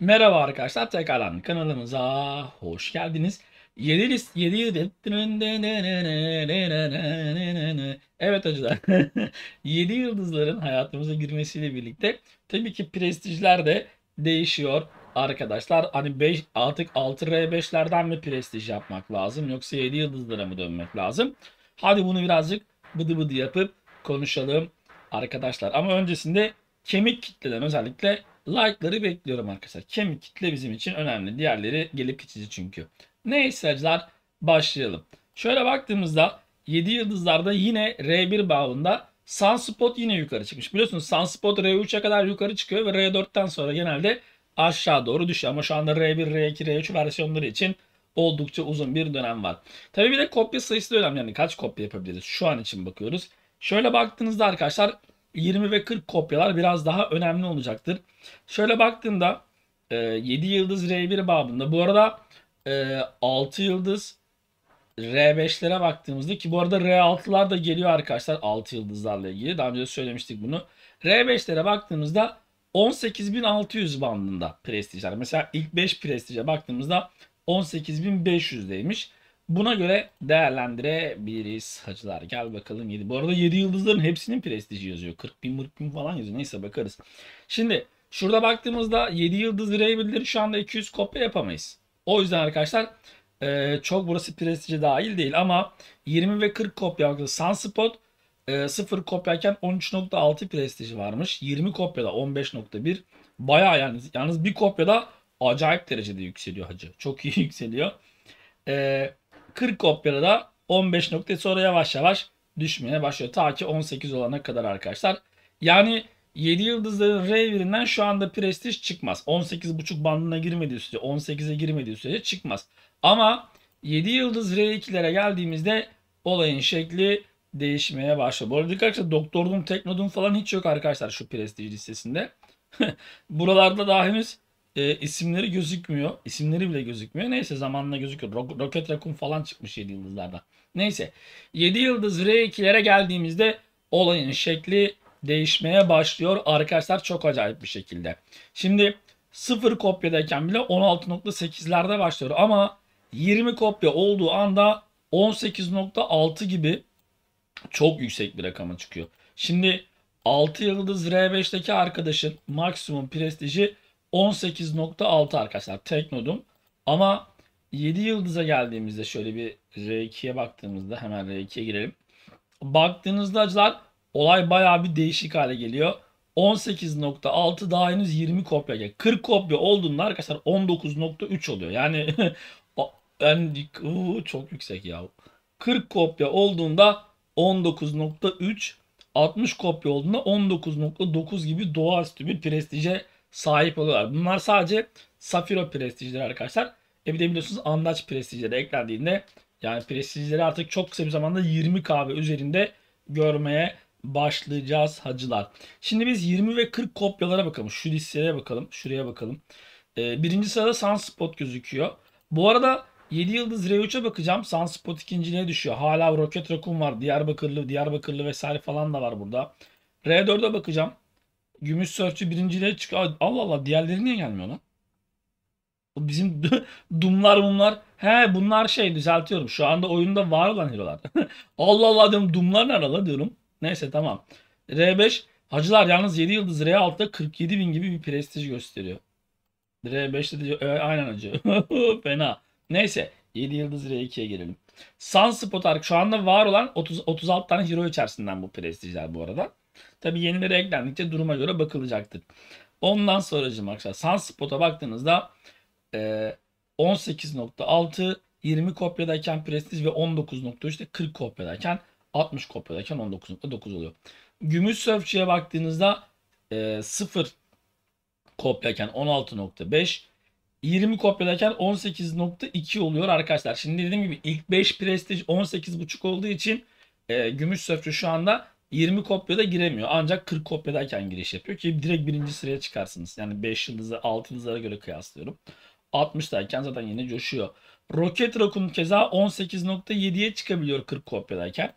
Merhaba arkadaşlar, tekrardan kanalımıza hoş geldiniz. 7 Evet hacılar. 7 yıldızların hayatımıza girmesiyle birlikte tabii ki prestijler de değişiyor arkadaşlar. Hani 5 artık 6R5'lerden mi prestij yapmak lazım yoksa 7 yıldızlara mı dönmek lazım? Hadi bunu birazcık bıdı bıdı yapıp konuşalım arkadaşlar. Ama öncesinde kemik kitleden özellikle like'ları bekliyorum arkadaşlar. Kemik kitle bizim için önemli. Diğerleri gelip geçici çünkü. Neyse hacılar, başlayalım. Şöyle baktığımızda 7 yıldızlarda yine R1 bağında Sunspot yine yukarı çıkmış. Biliyorsunuz Sunspot R3'e kadar yukarı çıkıyor ve R4'ten sonra genelde aşağı doğru düşüyor. Ama şu anda R1, R2, R3 versiyonları için oldukça uzun bir dönem var. Tabii bir de kopya sayısı da önemli. Yani kaç kopya yapabiliriz? Şu an için bakıyoruz. Şöyle baktığınızda arkadaşlar 20 ve 40 kopyalar biraz daha önemli olacaktır. Şöyle baktığımda 7 yıldız R1 babında, bu arada 6 yıldız R5'lere baktığımızda, ki bu arada R6'lar da geliyor arkadaşlar 6 yıldızlarla ilgili. Daha önce de söylemiştik bunu. R5'lere baktığımızda 18.600 bandında prestijler. Mesela ilk 5 prestije baktığımızda 18.500'deymiş. Buna göre değerlendirebiliriz hacılar. Gel bakalım 7. Bu arada 7 yıldızların hepsinin prestiji yazıyor. 40.000 40.000 falan yazıyor. Neyse bakarız. Şimdi şurada baktığımızda 7 yıldız R1'leri şu anda 200 kopya yapamayız. O yüzden arkadaşlar çok burası prestiji dahil değil ama 20 ve 40 kopya bakın. Sunspot 0 kopyayken 13.6 prestiji varmış. 20 kopyada 15.1. Bayağı yani, yalnız bir kopyada acayip derecede yükseliyor hacı. Çok iyi yükseliyor. E, 40 kopyada da 15 nokta, sonra yavaş yavaş düşmeye başlıyor. Ta ki 18 olana kadar arkadaşlar. Yani 7 yıldızların R1'inden şu anda prestij çıkmaz. 18.5 bandına girmediği sürece, 18'e girmediği sürece çıkmaz. Ama 7 yıldız R2'lere geldiğimizde olayın şekli değişmeye başlıyor. Bu arada dikkat arkadaşlar, Doktor Doom, Tekno falan hiç yok arkadaşlar şu prestij listesinde. Buralarda daha henüz isimleri gözükmüyor. İsimleri bile gözükmüyor. Neyse zamanla gözüküyor. Rocket Raccoon falan çıkmış 7 yıldızlarda. Neyse 7 yıldız R2'lere geldiğimizde olayın şekli değişmeye başlıyor arkadaşlar, çok acayip bir şekilde. Şimdi 0 kopyadayken bile 16.8'lerde başlıyor ama 20 kopya olduğu anda 18.6 gibi çok yüksek bir rakama çıkıyor. Şimdi 6 yıldız R5'teki arkadaşın maksimum prestiji 18.6 arkadaşlar, Teknodum. Ama 7 yıldıza geldiğimizde şöyle bir R2'ye baktığımızda, hemen R2'ye girelim. Baktığınızda acılar, olay bayağı bir değişik hale geliyor. 18.6 daha henüz 20 kopya. 40 kopya olduğunda arkadaşlar 19.3 oluyor. Yani yani çok yüksek ya. 40 kopya olduğunda 19.3, 60 kopya olduğunda 19.9 gibi doğaüstü bir prestije sahip oluyorlar. Bunlar sadece Safiro prestijleri arkadaşlar. Bir de biliyorsunuz Andaç prestijleri eklendiğinde, yani prestijleri artık çok kısa bir zamanda 20K ve üzerinde görmeye başlayacağız hacılar. Şimdi biz 20 ve 40 kopyalara bakalım. Şu listelere bakalım. Şuraya bakalım. Birinci sırada Sunspot gözüküyor. Bu arada 7 yıldız R3'e bakacağım. Sunspot ikinciliğe düşüyor. Hala Rocket Raccoon var. Diyarbakırlı vesaire falan da var burada. R4'e bakacağım. Gümüş Sörfçü birinciliğe çıkıyor. Allah Allah, diğerleri niye gelmiyor lan? Bu bizim Doom'lar. He, bunlar şey, düzeltiyorum. Şu anda oyunda var olan hero'lar. Allah Allah diyorum, Doom'lar nerede la diyorum. Neyse tamam. R5 hacılar, yalnız 7 yıldız R6'da 47 bin gibi bir prestij gösteriyor. R5'te de aynen hacı. Fena. Neyse 7 yıldız R2'ye gelelim. Sunspot Arc şu anda var olan 36 tane hero içerisinden bu prestijler bu arada. Tabi yenileri eklendikçe duruma göre bakılacaktır. Ondan sonracığım arkadaşlar, Sunspot'a baktığınızda 18.6, 20 kopyadayken prestij ve 19.3'te 40 kopyadayken, 60 kopyadayken 19.9 oluyor. Gümüş Sörfçü'ye baktığınızda 0 kopyayken 16.5, 20 kopyadayken 18.2 oluyor arkadaşlar. Şimdi dediğim gibi ilk 5 prestij 18.5 olduğu için Gümüş Sörfçü şu anda 20 kopyada giremiyor. Ancak 40 kopyadayken giriş yapıyor ki direkt birinci sıraya çıkarsınız. Yani 5 yıldızı 6 yıldızlara göre kıyaslıyorum. 60'dayken zaten yine coşuyor. Rocket Raccoon keza 18.7'ye çıkabiliyor 40 kopyadayken.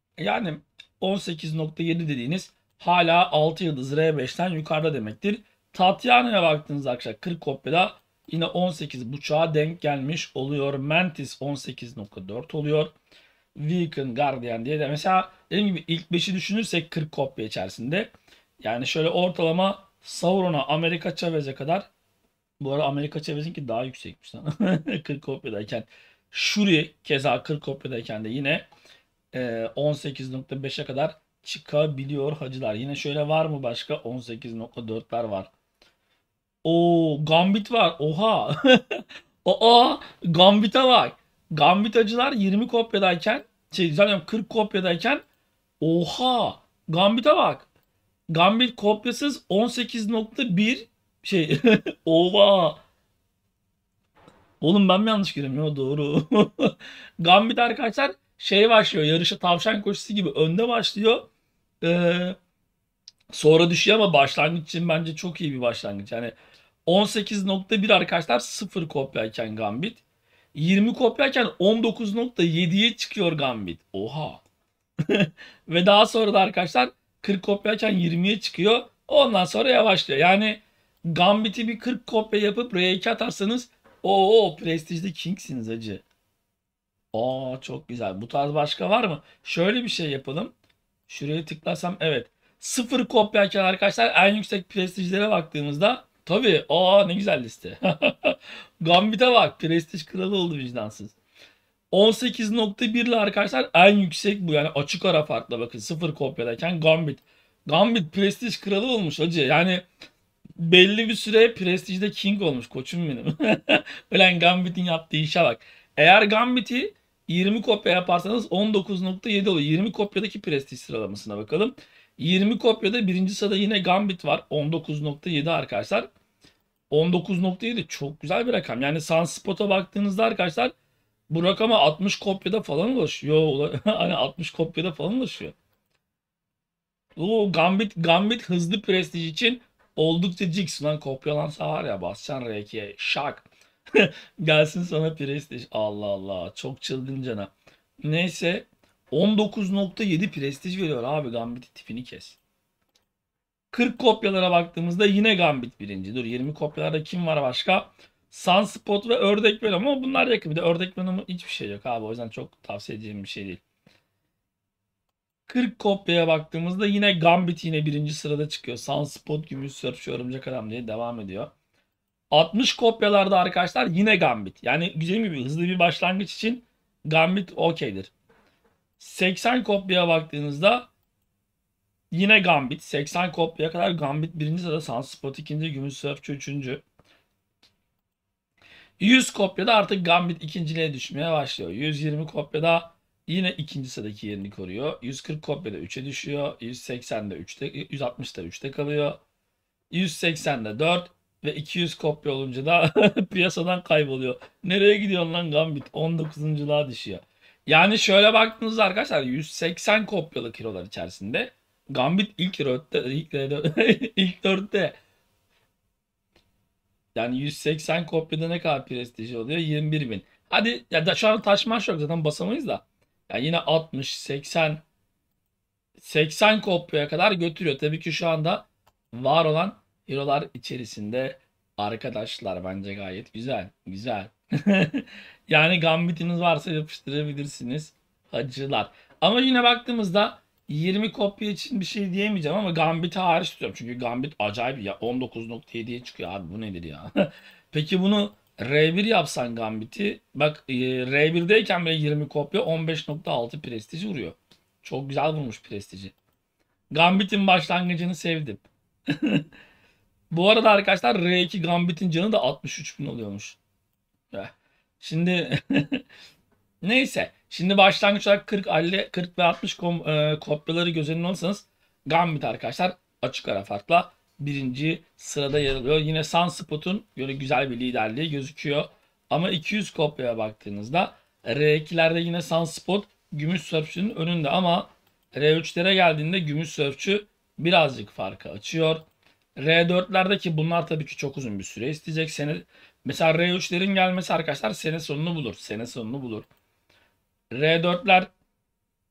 Yani 18.7 dediğiniz hala 6 yıldız R5'ten yukarıda demektir. Tatiana'ya baktığınızda arkadaşlar 40 kopyada yine 18.5'a denk gelmiş oluyor. Mantis 18.4 oluyor. Weekend Guardian diye de mesela dediğim gibi ilk 5'i düşünürsek 40 kopya içerisinde. Yani şöyle ortalama Sauron'a, Amerika Chavez'e kadar, bu arada Amerika Chavez'inki daha yüksekmiş lan. 40 kopyadayken. Shuri keza 40 kopyadayken de yine 18.5'e kadar çıkabiliyor hacılar. Yine şöyle var mı başka? 18.4'ler var. O Gambit var. Oha. Aa, Gambit'e bak. Gambit acılar 20 kopyadayken zaten 40 kopyadayken oha. Gambit'e bak. Gambit kopyasız 18.1 şey. Oha. Oğlum ben mi yanlış görüyorum ya, doğru. Gambit arkadaşlar şey başlıyor. Yarışı tavşan koşusu gibi önde başlıyor. Ee, Sonra düşüyor ama başlangıç için bence çok iyi bir başlangıç. Yani 18.1 arkadaşlar 0 kopyayken Gambit. 20 kopyayken 19.7'ye çıkıyor Gambit. Oha. Ve daha sonra da arkadaşlar 40 kopyayken 20'ye çıkıyor. Ondan sonra yavaşlıyor. Yani Gambit'i bir 40 kopya yapıp R2 atarsanız o prestijli Kings'iniz acı. Aa, çok güzel. Bu tarz başka var mı? Şöyle bir şey yapalım. Şuraya tıklarsam evet. Sıfır kopyayken arkadaşlar en yüksek prestijlere baktığımızda tabii ne güzel liste. Gambit'e bak, prestij kralı oldu vicdansız. 18.1 ile arkadaşlar en yüksek bu, yani açık ara farkla bakın, sıfır kopyadayken Gambit. Gambit prestij kralı olmuş hacı. Yani belli bir süre prestijde king olmuş koçum benim. Ulan Gambit'in yaptığı işe bak. Eğer Gambit'i 20 kopya yaparsanız 19.7 oluyor. 20 kopyadaki prestij sıralamasına bakalım. 20 kopyada birinci sırada yine Gambit var. 19.7 arkadaşlar. 19.7 çok güzel bir rakam. Yani Sunspot'a baktığınızda arkadaşlar bu rakama 60 kopyada falan ulaşıyor. Hani 60 kopyada falan ulaşıyor. O Gambit hızlı prestij için oldukça cix. Lan kopyalansa var ya, basacaksın R2'ye şak. Gelsin sana prestij. Allah Allah, çok çılgıncana. Neyse, 19.7 prestij veriyor abi, Gambit tipini kes. 40 kopyalara baktığımızda yine Gambit birinci. Dur, 20 kopyalarda kim var başka? Sunspot ve Ördek Venom, ama bunlar yakın. Bir de Ördek Venom'un hiçbir şey yok abi. O yüzden çok tavsiye edeceğim bir şey değil. 40 kopyaya baktığımızda yine Gambit yine birinci sırada çıkıyor. Sunspot, Gümüş Sörfçü, Örümcek Adam diye devam ediyor. 60 kopyalarda arkadaşlar yine Gambit. Yani güzel bir hızlı bir başlangıç için Gambit okeydir. 80 kopyaya baktığınızda yine Gambit. 80 kopyaya kadar Gambit birinci sırada, Sunspot ikinci, Gümüş Sörfçü üçüncü. 100 kopyada artık Gambit ikinciliğe düşmeye başlıyor. 120 kopyada yine ikinci sıradaki yerini koruyor. 140 kopyada 3'e düşüyor. 180'de 3'te, 160'da 3'te kalıyor. 180'de 4 ve 200 kopya olunca da piyasadan kayboluyor. Nereye gidiyorsun lan Gambit? 19'unculuğa düşüyor. Yani şöyle baktığınızda arkadaşlar 180 kopyalı kilolar içerisinde Gambit ilk 4'te, ilk 4'te. Yani 180 kopyada ne kadar prestij oluyor? 21 bin. Hadi ya da şu an taşmaş yok zaten, basamayız da. Yani yine 60, 80, 80 kopyaya kadar götürüyor. Tabii ki şu anda var olan hero'lar içerisinde arkadaşlar, bence gayet güzel. Güzel. Yani Gambit'iniz varsa yapıştırabilirsiniz hacılar. Ama yine baktığımızda 20 kopya için bir şey diyemeyeceğim ama Gambit'i hariç tutuyorum. Çünkü Gambit acayip ya, 19.7'ye çıkıyor abi, bu nedir ya? Peki bunu R1 yapsan Gambit'i, bak R1'deyken bile 20 kopya 15.6 prestij vuruyor. Çok güzel vurmuş prestiji. Gambit'in başlangıcını sevdim. Bu arada arkadaşlar R2 Gambit'in canı da 63 bin oluyormuş. Şimdi neyse. Şimdi başlangıç olarak 40, 50, 40 ve 60 kopyaları göz önüne alırsanız Gambit arkadaşlar açık ara farkla birinci sırada yer alıyor. Yine Sunspot'un böyle güzel bir liderliği gözüküyor. Ama 200 kopyaya baktığınızda R2'lerde yine Sunspot Gümüş Sörfçü'nün önünde, ama R3'lere geldiğinde Gümüş Sörfçü birazcık farkı açıyor. R4'lerde ki bunlar tabii ki çok uzun bir süre isteyecek. Mesela R3'lerin gelmesi arkadaşlar sene sonunu bulur. Sene sonunu bulur. R4'ler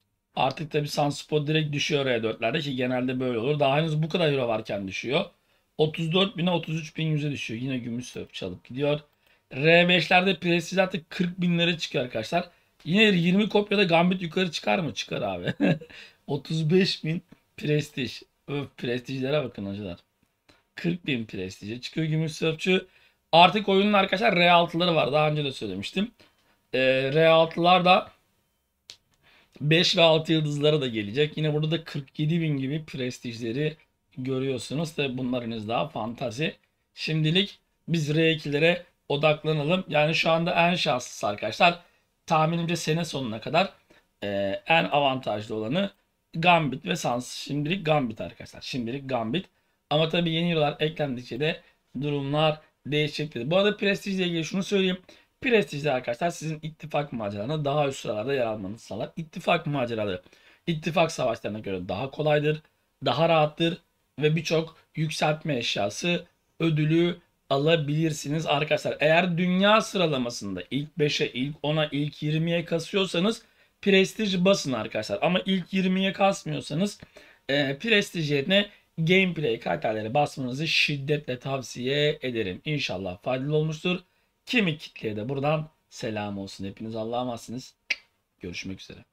artık tabii Sunspot direkt düşüyor R4'lerde, ki genelde böyle olur. Daha henüz bu kadar euro varken düşüyor. 34.000'e 33.100'e düşüyor. Yine gümüş sörf çalıp gidiyor. R5'lerde prestij artık 40.000'lere çıkıyor arkadaşlar. Yine 20 kopyada Gambit yukarı çıkar mı? Çıkar abi. 35.000 prestij. Öf, prestijlere bakın hacılar. 40.000 prestije çıkıyor gümüş sörfçü. Artık oyunun arkadaşlar R6'ları var. Daha önce de söylemiştim. R6'lar da 5 ve 6 yıldızlara da gelecek. Yine burada da 47.000 gibi prestijleri görüyorsunuz. Tabi bunlar henüz daha fantazi. Şimdilik biz R2'lere odaklanalım. Yani şu anda en şanslısı arkadaşlar. Tahminimce sene sonuna kadar en avantajlı olanı Gambit ve Sans. Şimdilik Gambit arkadaşlar. Şimdilik Gambit. Ama tabii yeni yıllar eklendikçe de durumlar değişecektir. Bu arada prestijle ilgili şunu söyleyeyim. Prestijde arkadaşlar sizin ittifak maceralarına daha üst sıralarda yer almanızı sağlar. İttifak maceraları ittifak savaşlarına göre daha kolaydır, daha rahattır ve birçok yükseltme eşyası ödülü alabilirsiniz arkadaşlar. Eğer dünya sıralamasında ilk 5'e, ilk 10'a, ilk 20'ye kasıyorsanız prestij basın arkadaşlar. Ama ilk 20'ye kasmıyorsanız prestij yerine gameplay kriterleri basmanızı şiddetle tavsiye ederim. İnşallah faydalı olmuştur. Kimi kitleye de buradan selam olsun. Hepiniz Allah'a emanetsiniz. Görüşmek üzere.